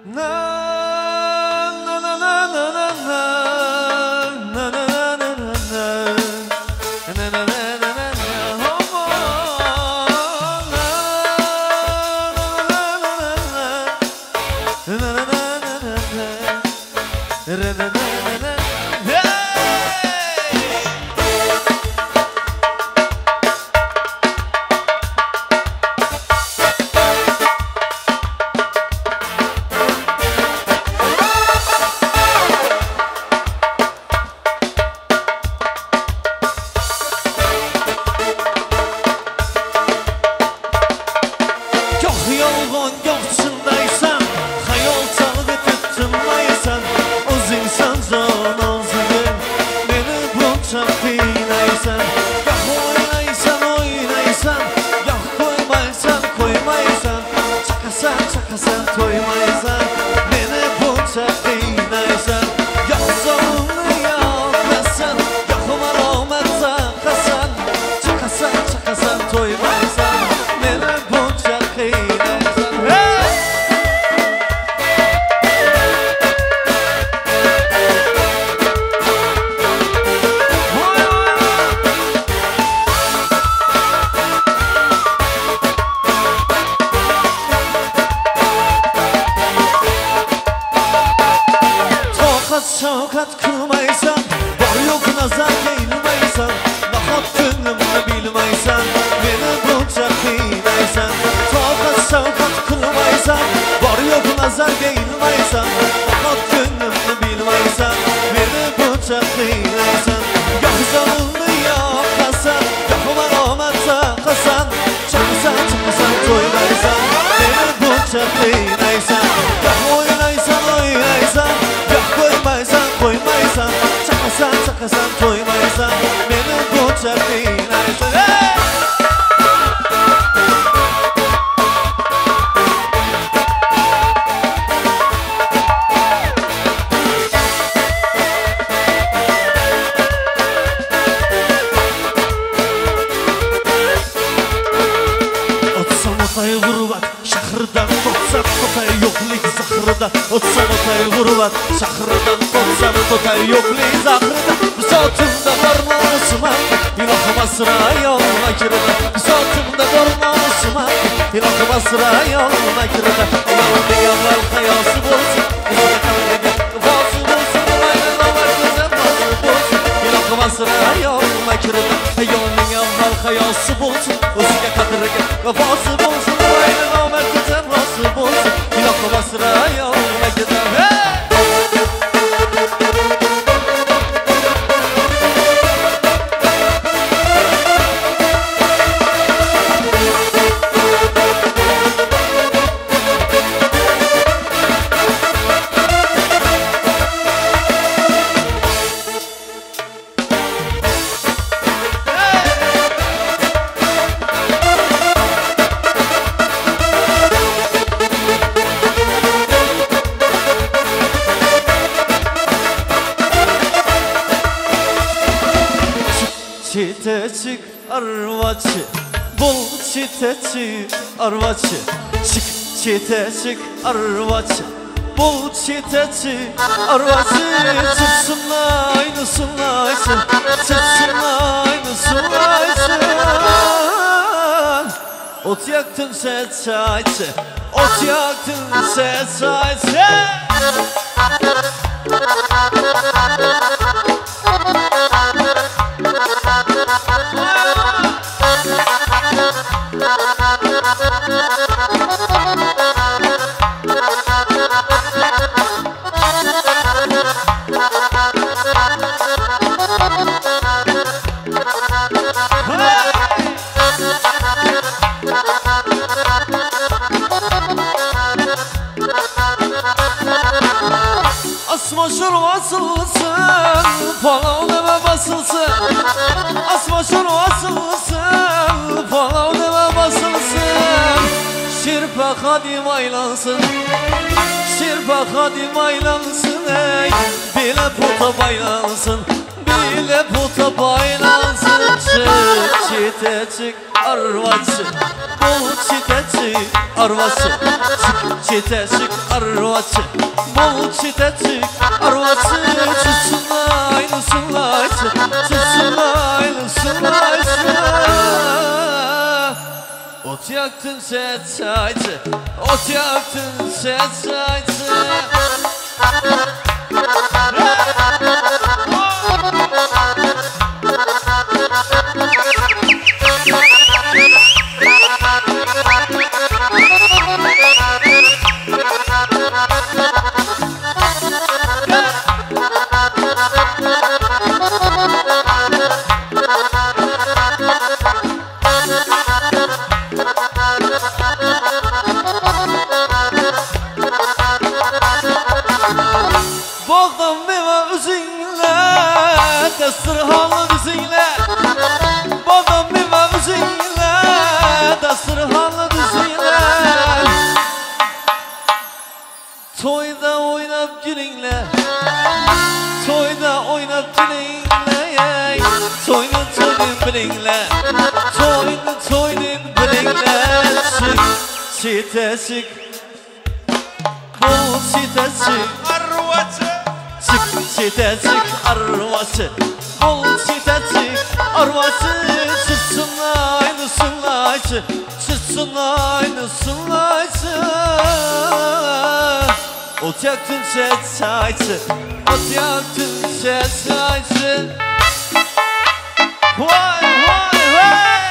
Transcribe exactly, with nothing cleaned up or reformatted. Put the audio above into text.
Şavkat kılmaysan, var yok nazar değilmeysen, nahat gönlümde bilmeysen, beni bulacak değilmeysen. Şavkat şavkat kılmaysan, var yok nazar değilmeysen, nahat gönlümde bilmeysen, beni bulacak değilmeysen. Yok zanıllı yok kasan, yok malomat sakasan, çıksan çıksan toymaysan, beni bulacak değilmeysen. Yok oynaysan oynaysan, koymaysan koymaysan, çakasan çakasan toymaysan, beni bulacak değilmeysen. Hey! Otsam otay gurbat, şahırdan kotsam otay yoklik zahırda. Otsam otay gurbat, şahırdan kotsam otay yoklik zahırda. Bisotunda dormasıma, ilah basra yoluna kirda. Bisotunda dormasıma, ilah basra yoluna kirda. Yolunda yavral hayası bulsun, uzun kalbine kafası bulsun, aynen avar güzel nasıl bulsun, ilah basra yoluna kirda. Yolunda yavral hayası bulsun, uzun kadırga kafası bulsun, aynen avar güzel nasıl bulsun, ilah basra yoluna kirda. Çitecik arvaçı, bul çitecik arvaçı. Çık çitecik arvaçı, bul çitecik arvaçı. Çıksın aynısın aysın, çıksın aynısın aysın. Ot yaktın seçayçı, ot yaktın seçayçı. Asma şunu asılsın, palav deme basılsın. Asma şunu asılsın, palav deme basılsın. Şirpe kadim aylansın, şirpe kadim aylansın. Ey bile pota baylansın, Bile puta baylansın çık çite çık arvası Bol çite çık arvası Çık çite çık arvası Bol çite çık arvası Çıtsınlaylı sınlaysı Çıtsınlaylı sınlaysı Ot yaktın sen çaycı Ot yaktın sen çaycı Bağdan meva üzünle Dasturhanlı düzünle Bağdan meva üzünle Dasturhanlı düzünle Toyda oynap gülünle Toyda oynap gülünle Toynun toynun bilinle Toynun toynun bilinle Çık çite çık Bol çite çık Çık çite çık arvası Bol çite çık arvası Çıtsın aynı sınlaysı Çıtsın aynı sınlaysı Ot yaktın set saysı Ot yaktın set saysı Vay vay vay